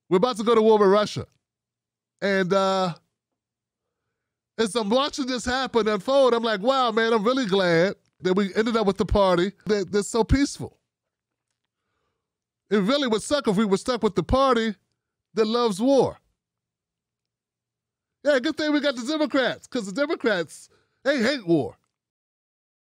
We're about to go to war with Russia. And as I'm watching this happen, unfold, I'm like, wow, man, I'm really glad that we ended up with the party that's so peaceful. It really would suck if we were stuck with the party that loves war. Yeah, good thing we got the Democrats, because the Democrats, they hate war.